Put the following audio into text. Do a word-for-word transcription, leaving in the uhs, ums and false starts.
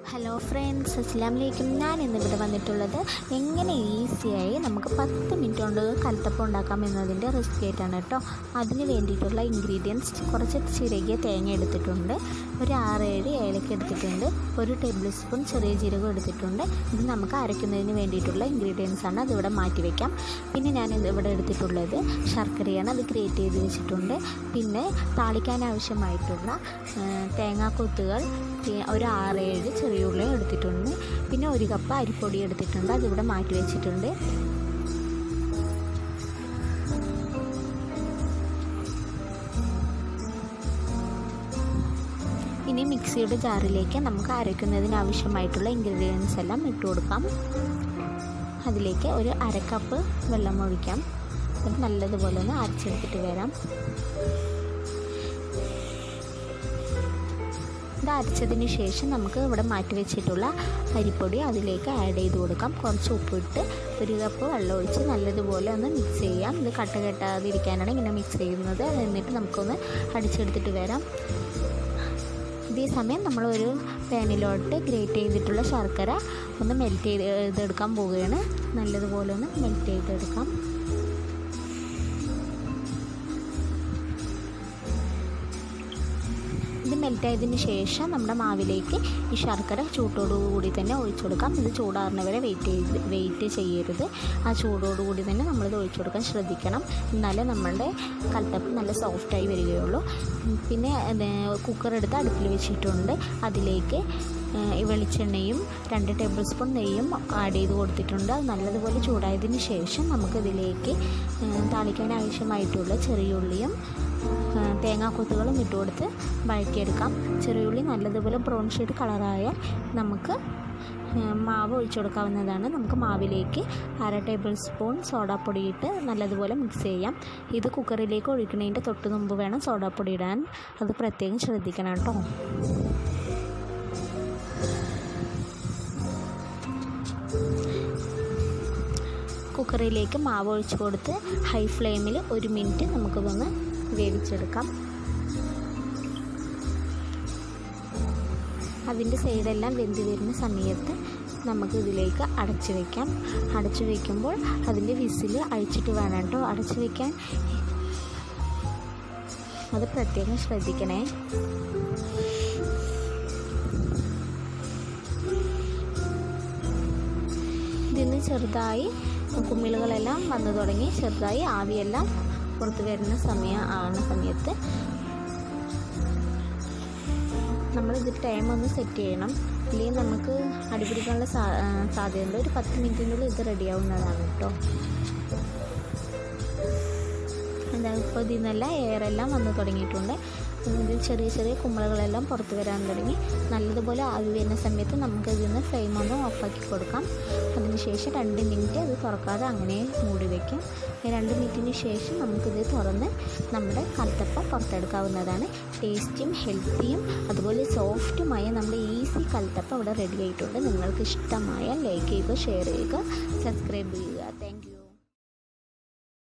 Hello friends, അസ്സലാമലൈക്കും. ഞാൻ ഇന്നിവിടെ വന്നിട്ടുള്ളത് എങ്ങനെ ഈസിയായി നമുക്ക് പത്ത് മിനിറ്റ് കൊണ്ട് കലത്തപ്പം ഉണ്ടാക്കാം എന്നതിൻ്റെ റെസിപ്പി ആയിട്ടാണ് കേട്ടോ. അതിന് വേണ്ടിയിട്ടുള്ള ഇൻഗ്രീഡിയൻസ്: കുറച്ച് ചിരകിയ തേങ്ങ എടുത്തിട്ടുണ്ട്, ഒരു ആറേഴ് ഏലക്ക എടുത്തിട്ടുണ്ട്, ഒരു ടേബിൾ സ്പൂൺ ചെറിയ ജീരകം എടുത്തിട്ടുണ്ട്. ഇത് നമുക്ക് അരയ്ക്കുന്നതിന് വേണ്ടിയിട്ടുള്ള ഇൻഗ്രീഡിയൻസ് ആണ്. അതിവിടെ മാറ്റി വയ്ക്കാം. പിന്നെ ഞാൻ ഇവിടെ എടുത്തിട്ടുള്ളത് ശർക്കരയാണ്, അത് ഗ്രേറ്റ് ചെയ്ത് വെച്ചിട്ടുണ്ട്. പിന്നെ താളിക്കാൻ ആവശ്യമായിട്ടുള്ള തേങ്ങാക്കൊത്തുകൾ ഒരു ആറേഴ് ചെറിയ ഉള്ളി എടുത്തിട്ടുണ്ട്. പിന്നെ ഒരു കപ്പ് അരിപ്പൊടി എടുത്തിട്ടുണ്ട്, അതിവിടെ മാറ്റി വെച്ചിട്ടുണ്ട്. ഇനി മിക്സിയുടെ ജാറിലേക്ക് നമുക്ക് അരയ്ക്കുന്നതിന് ആവശ്യമായിട്ടുള്ള ഇൻഗ്രീഡിയൻസ് എല്ലാം ഇട്ട് കൊടുക്കാം. അതിലേക്ക് ഒരു അര കപ്പ് വെള്ളം ഒഴിക്കാം. അത് നല്ലതുപോലെ ഒന്ന് അരച്ചെടുത്തിട്ട് വരാം. ഇത് അരച്ചതിന് ശേഷം നമുക്ക് ഇവിടെ മാറ്റി വെച്ചിട്ടുള്ള അരിപ്പൊടി അതിലേക്ക് ആഡ് ചെയ്ത് കൊടുക്കാം. കുറച്ച് ഉപ്പിട്ട് ഒരു കപ്പ് വെള്ളം ഒഴിച്ച് നല്ലതുപോലെ ഒന്ന് മിക്സ് ചെയ്യാം. ഇത് കട്ട കെട്ടാതിരിക്കാനാണ് ഇങ്ങനെ മിക്സ് ചെയ്യുന്നത്. എന്നിട്ട് നമുക്കൊന്ന് അടിച്ചെടുത്തിട്ട് വരാം. ഇതേ സമയം നമ്മളൊരു പാനിലോട്ട് ഗ്രേറ്റ് ചെയ്തിട്ടുള്ള ശർക്കര ഒന്ന് മെൽറ്റ് ചെയ്ത് ചെയ്തെടുക്കാൻ പോവുകയാണ്. നല്ലതുപോലെ ഒന്ന് മെൽറ്റ് ചെയ്തെടുക്കാം. ഇത് മെൽറ്റായതിന് ശേഷം നമ്മുടെ മാവിലേക്ക് ഈ ശർക്കര ചൂട്ടോടുകൂടി തന്നെ ഒഴിച്ചു കൊടുക്കാം. ഇത് ചൂടാറുന്ന വരെ വെയിറ്റ് ചെയ്ത് വെയിറ്റ് ചെയ്യരുത്. ആ ചൂടോടുകൂടി തന്നെ നമ്മളിത് ഒഴിച്ചു കൊടുക്കാൻ ശ്രദ്ധിക്കണം. എന്നാലേ നമ്മളുടെ കലത്തപ്പം നല്ല സോഫ്റ്റായി വരികയുള്ളൂ. പിന്നെ കുക്കർ എടുത്ത് അടുപ്പിൽ വെച്ചിട്ടുണ്ട്. അതിലേക്ക് വെളിച്ചെണ്ണയും രണ്ട് ടേബിൾ സ്പൂൺ നെയ്യും ആഡ് ചെയ്ത് കൊടുത്തിട്ടുണ്ട്. അത് നല്ലതുപോലെ ചൂടായതിന് ശേഷം നമുക്കിതിലേക്ക് താളിക്കാൻ ആവശ്യമായിട്ടുള്ള ചെറിയുള്ളിയും തേങ്ങാക്കൊത്തുകളും ഇട്ട് കൊടുത്ത് വഴറ്റിയെടുക്കാം. ചെറിയുള്ളി നല്ലതുപോലെ ബ്രൗൺ ഷെയ്ഡ് കളറായാൽ നമുക്ക് മാവ് ഒഴിച്ചു കൊടുക്കാവുന്നതാണ്. നമുക്ക് മാവിലേക്ക് അര ടേബിൾ സ്പൂൺ സോഡാപ്പൊടി ഇട്ട് നല്ലതുപോലെ മിക്സ് ചെയ്യാം. ഇത് കുക്കറിലേക്ക് ഒഴിക്കുന്നതിൻ്റെ തൊട്ട് മുമ്പ് വേണം സോഡാപ്പൊടി ഇടാൻ. അത് പ്രത്യേകം ശ്രദ്ധിക്കണം കേട്ടോ. കുക്കറിലേക്ക് മാവ് ഒഴിച്ച് കൊടുത്ത് ഹൈ ഫ്ലെയിമിൽ ഒരു മിനിറ്റ് നമുക്കിതൊന്ന് വേവിച്ചെടുക്കാം. അതിൻ്റെ സൈഡെല്ലാം വെന്ത് വരുന്ന സമയത്ത് നമുക്ക് ഇതിലേക്ക് അടച്ചു വയ്ക്കാം. അടച്ചു വയ്ക്കുമ്പോൾ അതിൻ്റെ വിസിൽ അഴിച്ചിട്ട് വേണം കേട്ടോ അടച്ചു വയ്ക്കാൻ. അത് പ്രത്യേകം ശ്രദ്ധിക്കണേ. ഇതിന് ചെറുതായി കുമിളുകളെല്ലാം വന്നു തുടങ്ങി, ചെറുതായി ആവിയെല്ലാം പുറത്ത് വരുന്ന സമയം ആവുന്ന സമയത്ത് നമ്മളിത് ടൈം ഒന്ന് സെറ്റ് ചെയ്യണം. ഇല്ലെങ്കിൽ നമുക്ക് അടിപിടിക്കാനുള്ള സാ സാധ്യതയുണ്ട്. ഒരു പത്ത് മിനിറ്റിനുള്ളിൽ ഇത് റെഡിയാവുന്നതാണ് കേട്ടോ. എന്താ ഇപ്പോൾ ഇതിൽ നിന്നെല്ലാം എയറെല്ലാം വന്ന് തുടങ്ങിയിട്ടുണ്ട്. ഇതിൽ ചെറിയ ചെറിയ കുമ്പളകളെല്ലാം പുറത്ത് വരാൻ തുടങ്ങി. നല്ലതുപോലെ ആവി വരുന്ന സമയത്ത് നമുക്ക് ഇതിൽ നിന്ന് ഫ്ലെയിം ഒന്ന് ഓഫാക്കി കൊടുക്കാം. അതിനുശേഷം രണ്ട് മിനിറ്റ് അത് തുറക്കാതെ അങ്ങനെ മൂടി വയ്ക്കാം. രണ്ട് മിനിറ്റിന് ശേഷം നമുക്കിത് തുറന്ന് നമ്മുടെ കലത്തപ്പം പുറത്തെടുക്കാവുന്നതാണ്. ടേസ്റ്റിയും ഹെൽത്തിയും അതുപോലെ സോഫ്റ്റുമായ നമ്മുടെ ഈസി കലത്തപ്പം ഇവിടെ റെഡി ആയിട്ടുണ്ട്. നിങ്ങൾക്ക് ഇഷ്ടമായ ലൈക്ക് ചെയ്യുക, ഷെയർ ചെയ്യുക, സബ്സ്ക്രൈബ് ചെയ്യുക. Thank U.